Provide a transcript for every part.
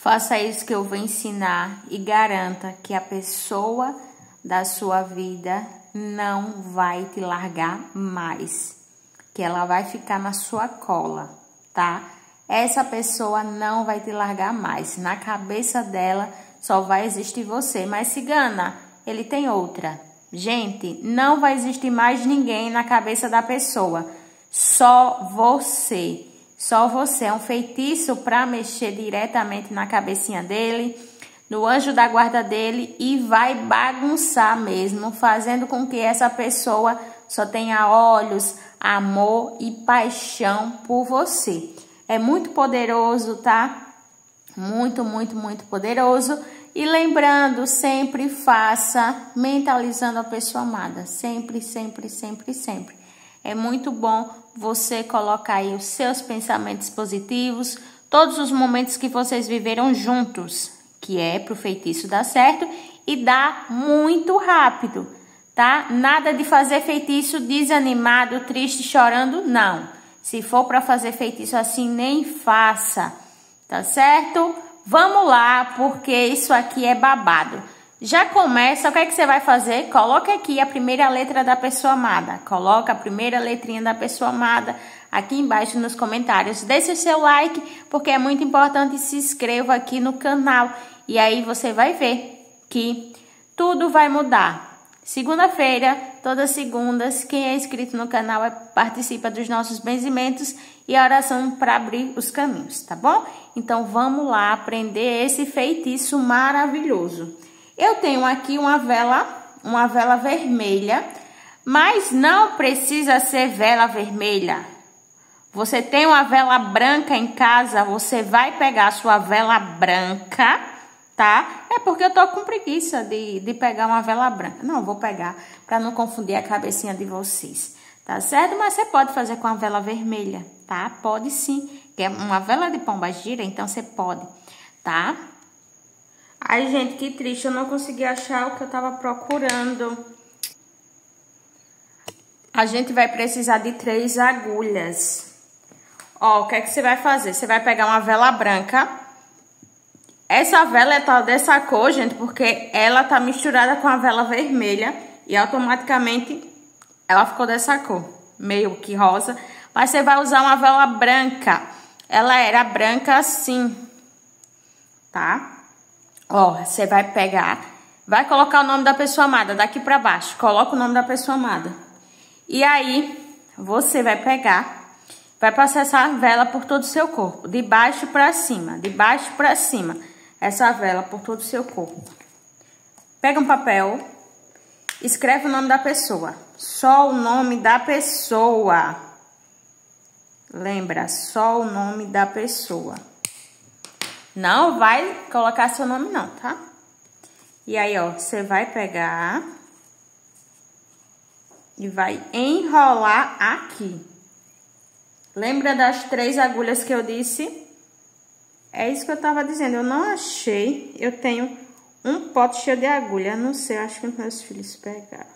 Faça isso que eu vou ensinar e garanta que a pessoa da sua vida não vai te largar mais, que ela vai ficar na sua cola, tá? Essa pessoa não vai te largar mais. Na cabeça dela só vai existir você. Mas cigana, ele tem outra. Gente, não vai existir mais ninguém na cabeça da pessoa. Só você. Só você. É um feitiço para mexer diretamente na cabecinha dele, no anjo da guarda dele, e vai bagunçar mesmo, fazendo com que essa pessoa só tenha olhos, amor e paixão por você. É muito poderoso, tá? Muito, muito, muito poderoso. E lembrando, sempre faça mentalizando a pessoa amada. Sempre, sempre, sempre, sempre. É muito bom você colocar aí os seus pensamentos positivos, todos os momentos que vocês viveram juntos, que é pro feitiço dar certo e dar muito rápido, tá? Nada de fazer feitiço desanimado, triste, chorando, não. Se for para fazer feitiço assim, nem faça, tá certo? Vamos lá, porque isso aqui é babado. Já começa, o que é que você vai fazer? Coloca aqui a primeira letra da pessoa amada. Coloca a primeira letrinha da pessoa amada aqui embaixo nos comentários. Deixe o seu like, porque é muito importante. Se inscreva aqui no canal. E aí você vai ver que tudo vai mudar. Segunda-feira, todas segundas, quem é inscrito no canal participa dos nossos benzimentos e a oração para abrir os caminhos, tá bom? Então vamos lá aprender esse feitiço maravilhoso. Eu tenho aqui uma vela vermelha, mas não precisa ser vela vermelha. Você tem uma vela branca em casa, você vai pegar a sua vela branca, tá? É porque eu tô com preguiça de pegar uma vela branca. Não, vou pegar para não confundir a cabecinha de vocês, tá certo? Mas você pode fazer com a vela vermelha, tá? Pode sim, que é uma vela de pomba-gira, então você pode, tá? Ai, gente, que triste, eu não consegui achar o que eu tava procurando. A gente vai precisar de 3 agulhas. Ó, o que é que você vai fazer? Você vai pegar uma vela branca. Essa vela tá dessa cor, gente, porque ela tá misturada com a vela vermelha e automaticamente ela ficou dessa cor, meio que rosa. Mas você vai usar uma vela branca. Ela era branca assim, tá? Ó, você vai pegar, vai colocar o nome da pessoa amada daqui pra baixo. Coloca o nome da pessoa amada. E aí, você vai pegar, vai passar essa vela por todo o seu corpo, de baixo pra cima, de baixo pra cima. Essa vela por todo o seu corpo. Pega um papel, escreve o nome da pessoa. Só o nome da pessoa. Lembra, só o nome da pessoa. Não vai colocar seu nome não, tá? E aí, ó, você vai pegar e vai enrolar aqui. Lembra das 3 agulhas que eu disse? É isso que eu tava dizendo, eu não achei. Eu tenho um pote cheio de agulha, não sei, acho que meus filhos pegaram.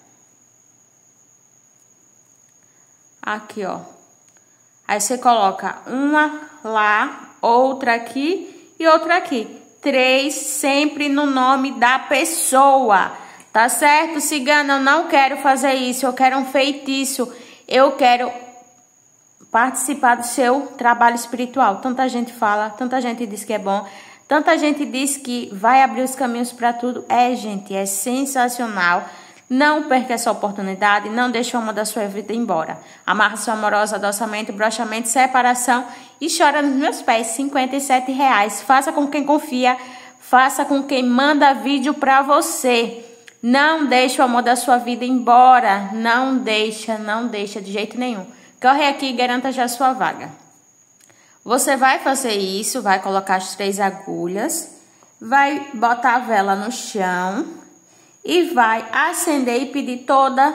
Aqui, ó. Aí você coloca uma lá, outra aqui e outra aqui. 3 sempre no nome da pessoa, tá certo? Cigana, eu não quero fazer isso, eu quero um feitiço, eu quero participar do seu trabalho espiritual. Tanta gente fala, tanta gente diz que é bom, tanta gente diz que vai abrir os caminhos para tudo. É, gente, é sensacional. Não perca essa oportunidade, não deixe o amor da sua vida embora. Amarração amorosa, adoçamento, brochamento, separação e chora nos meus pés, R$57. Faça com quem confia, faça com quem manda vídeo pra você. Não deixe o amor da sua vida embora, não deixa de jeito nenhum. Corre aqui e garanta já a sua vaga. Você vai fazer isso, vai colocar as 3 agulhas, vai botar a vela no chão e vai acender e pedir toda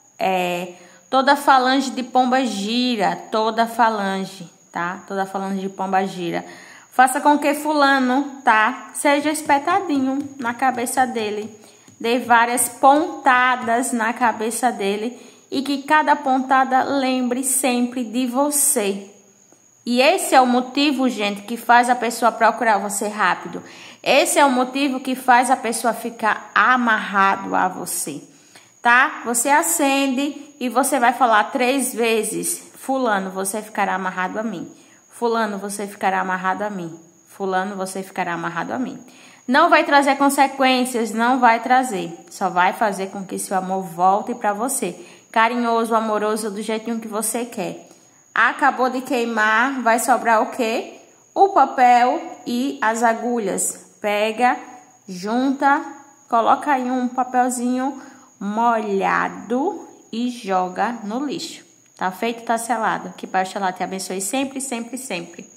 falange de pomba-gira, toda falange, tá? Toda falange de pomba-gira. Faça com que fulano, tá? Seja espetadinho na cabeça dele. Dê várias pontadas na cabeça dele e que cada pontada lembre sempre de você. E esse é o motivo, gente, que faz a pessoa procurar você rápido. Esse é o motivo que faz a pessoa ficar amarrado a você, tá? Você acende e você vai falar 3 vezes: fulano, você ficará amarrado a mim. Fulano, você ficará amarrado a mim. Fulano, você ficará amarrado a mim. Não vai trazer consequências, não vai trazer. Só vai fazer com que seu amor volte para você. Carinhoso, amoroso, do jeitinho que você quer. Acabou de queimar, vai sobrar o quê? O papel e as agulhas. Pega, junta, coloca aí um papelzinho molhado e joga no lixo. Tá feito, tá selado. Que Pai Oxalá te abençoe sempre, sempre, sempre.